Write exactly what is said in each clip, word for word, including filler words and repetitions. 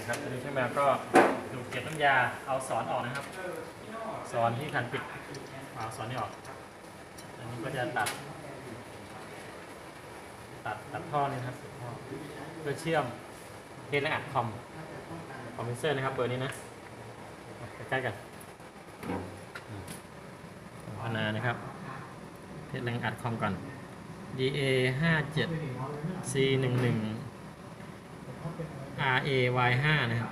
นะครับตัวนี้ช่างแบบก็ดูเก็บน้ำยาเอาสอนออกนะครับสอนที่ขันปิดเอาสอนนี่ออกอันนี้ก็จะตัดตัดตัดท่อนี่นะครับท่อเพื่อเชื่อมเทสและอัดคอมคอมเพรสเซอร์นะครับเบอร์นี้นะใกล้ๆกันพนานะครับเทสแรงอัดคอมก่อน ดี เอ ห้าเจ็ด ซี หนึ่งหนึ่ง อาร์ เอ วาย ห้า นะครับ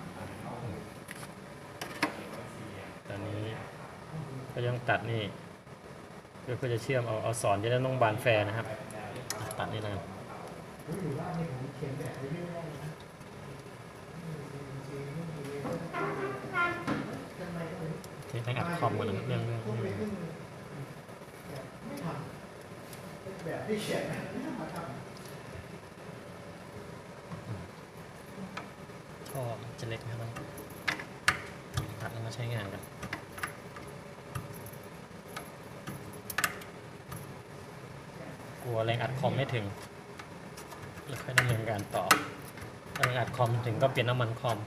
ตอนนี้ก็ยังตัดนี่เพื่อจะเชื่อมเอาเอาสอนจะได้ต้องบานแฟร์นะครับตัดนี่นะเทสแรงอัดคอมกันนะครับเรื่องเรื่องแบบที่เขียนมาทำท่อจะเล็กนะครับตัดแล้วมาใช้งานกันกลัวแรงอัดคอมไม่ถึงแล้วค่อยดำเนินการต่อแรงอัดคอมถึงก็เปลี่ยนน้ำมันคอม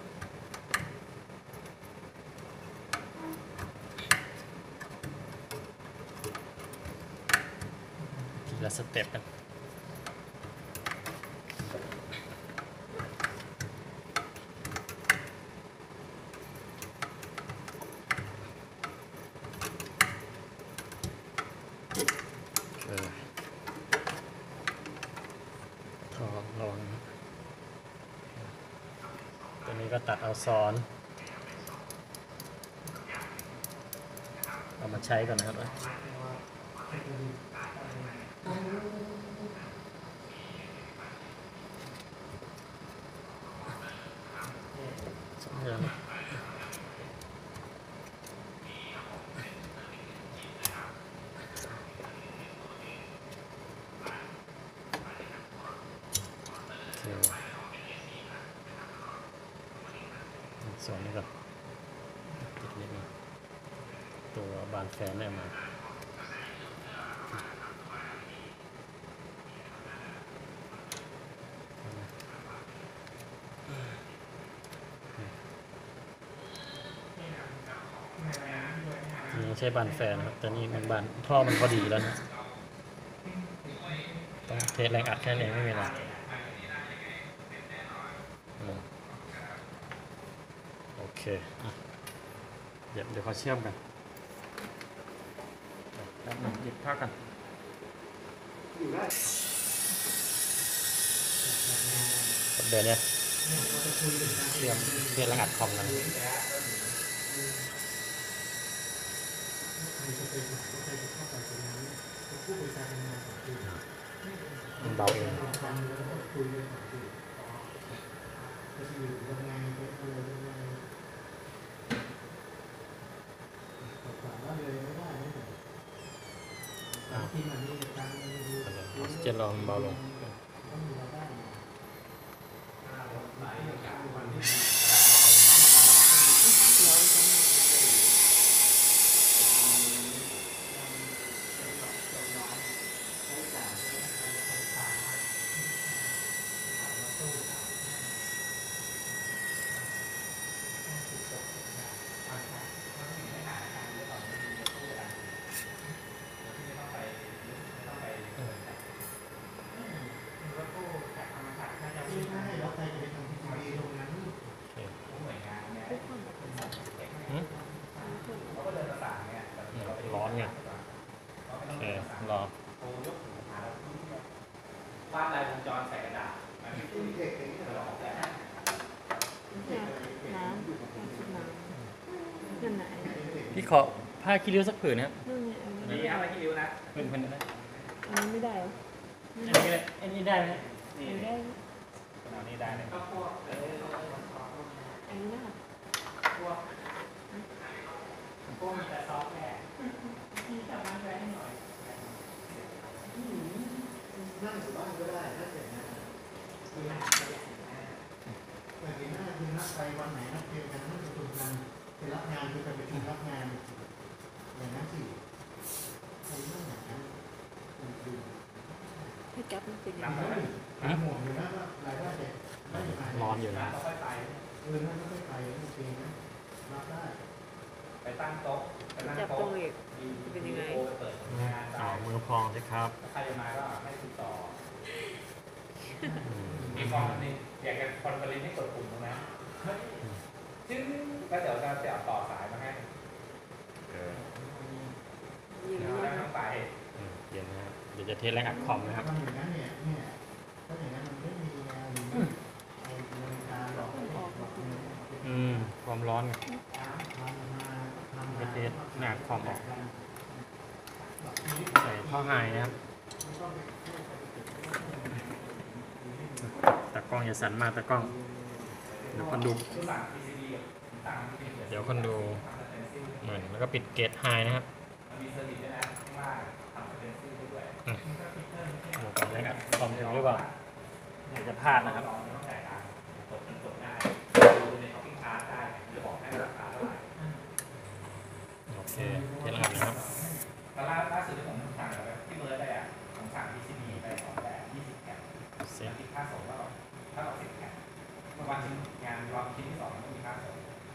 ทีละสเต็ปกันท่อระวังตัวนี้ก็ตัดเอาซ้อนเอามาใช้ก่อนนะครับสองเดือนส่วนนี้ก่อนติดนิดนึงตัวบานแฟนได้มานี่ใช้บานแฟนนะครับแต่นี่มันบานท่อมันพอดีแล้วนะต้องเทสแรงอัดแค่นี้ไม่มีอะไรโอเคเดี๋ยวเดี๋ยวเขาเชื่อมกันแป๊บหนึ่งหยิบผ้ากันเดี๋ยวเนี่ยเชื่อมเชื่อมแรงอัดคอมกันมันเบาเองออกซิเจนลองเบาลงร้อนไงโอเครอบ้านลายวงจรใส่กระดาษน้ำน้ำนั่นไหนพี่ขอผ้าขี้ริ้วสักผืนนะครับนี่ฮะผ้าขี้ริ้วนะผืนผืนได้อันนี้ไม่ได้เหรออันนี้ได้อันนี้ได้ไหมนี่ได้อันนี้ได้เลยอันนี้ได้พวกพวกมีแต่ซอฟต์แวร์ที่ทำงานแวร์ให้หน่อยนั่งอยู่บ้านก็ได้ถ้าเกิดนะคือหน้าแต่ทีหน้าคือนัดไปวันไหนนัดเจอกันนัดประชุมกันไปรับงานคือไปประชุมรับงานอย่างนั้นสิใครนั่งอย่างนั้นพี่แก๊ปมันเป็นยังไงหมวกอยู่นะว่ารายได้เด็กร้อนอยู่นะค่อยไปอนั่นก็ไม่ไปโอเคนะรับได้ไปตั้งโต๊ะไปนั่งจับตรโต๊ะงอีก จะเป็นยังไงมีวิดีโอเปิดงานเอาได้มือพองสิครับถ้าใครจะมาก็ให้ติดต่ออืมมีฟอร์มนึงอยากจะคอนเฟอเรนซ์ให้กดปุ่มตรงนั้นเฮ้ยจึ๊งแล้วเดี๋ยวเราจะเอาต่อสายมาให้เออยิงเดี๋ยวเลเรายต้องไปอืมเย็นนะครับเดี๋ยวจะเทสแรงอัดคอมนะครับทำอย่างนั้นเนี่ยเนี่ยถ้าอย่างนั้นมันไม่มีงานหรือเอานาฬิกาหลอกให้หลอกเงินอืมความร้อนไงทำมาทำไปมาเทสหน้าคอมออกใส่ท่อไฮนะครับตากล้องอย่าสั่นมากตากล้อง เดี๋ยวคนดูทุกหลัง พี ซี บี กับต่างที่เดี๋ยวคนดูเหมือนแล้วก็ปิดเกตไฮนะครับมันมีเซอร์วิสด้วยนะข้างล่างทำสเปนซิลด้วยอืมโอ้โหแรงอัดคอมถึงหรือเปล่าเดี๋ยวจะพลาดนะครับลองไม่ต้องจ่ายตังค์กดกดได้ดูในช้อปปิ้งคาร์ทได้หรือบอกให้ราคาเท่าไหร่โอเคเทสรหัสนะครับตอนล่าล่าสุดที่ผมสั่งแบบที่เบิร์ดได้อะผมสั่ง พี ซี บี ไปสองแบบยี่สิบแผ่นเสร็จคิดค่าส่งแล้วถ้าเราสิบแผ่นวันชิ้นงานรอบชิ้นที่สองต้องมีค่าส่ง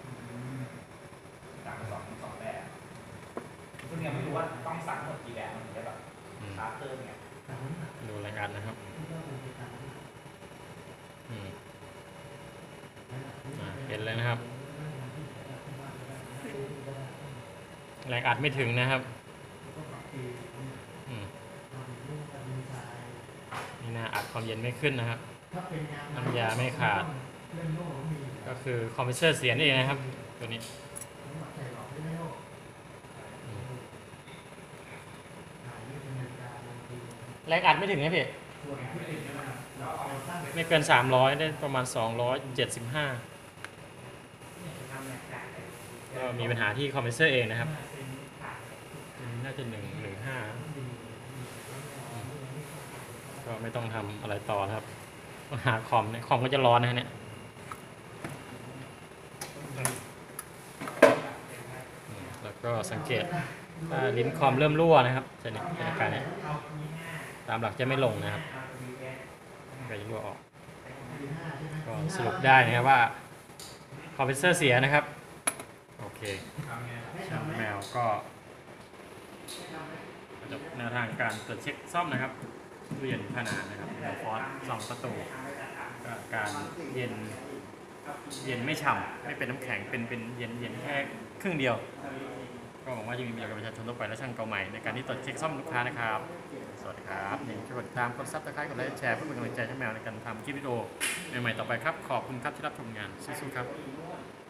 สั่งสองสองแบบซึ่งยังไม่รู้ว่าต้องสั่งหมดกี่แบบมันถึงจะแบบอืมชาร์จเติมเนี่ยดูแรงอัดนะครับอืมอ่ะเห็นเลยนะครับ แรงอัดไม่ถึงนะครับอืมนี่นะอัดความเย็นไม่ขึ้นนะครับ น้ำยาไม่ขาด ก็คือคอมเพรสเซอร์เสียนี่เองนะครับ ตัวนี้อืมแรงอัดไม่ถึงนะพี่ไม่เกินสามร้อยได้ประมาณสองร้อยเจ็ดสิบห้าก็มีปัญหาที่คอมเพรสเซอร์เองนะครับอืมน่าจะหนึ่งหนึ่งห้าก็ไม่ต้องทำอะไรต่อนะครับหาคอมเนี่ยคอมก็จะร้อนนะเนี่ยอืมแล้วก็สังเกตถ้าลิ้นคอมเริ่มรั่วนะครับจะเนี่ยจะอาการเนี่ยตามหลักจะไม่ลงนะครับก็จะรั่วออกก็สรุปได้นะครับว่าคอมเพรสเซอร์เสียนะครับโอเคช่างแมวก็จบแนวทางการตรวจเช็คซ่อมนะครับตู้เย็นขนาดนะครับแนวฟอสสองประตูก็การเย็นเย็นไม่ฉ่ำไม่เป็นน้ำแข็งเป็นเป็นเย็นเย็นแค่ครึ่งเดียว ก็หวังว่าจะมีประโยชน์กับประชาชนทั่วไปและช่างเก่าใหม่ในการที่ตรวจเช็คซ่อมลูกค้านะครับ สวัสดีครับอย่าลืมกดติดตามกดซับสไครต์กดไลค์กดแชร์เพื่อเป็นกำลังใจให้แมวในการทำคลิปวิดีโอใหม่ๆต่อไปครับขอบคุณครับที่รับชมงานสู้ๆครับ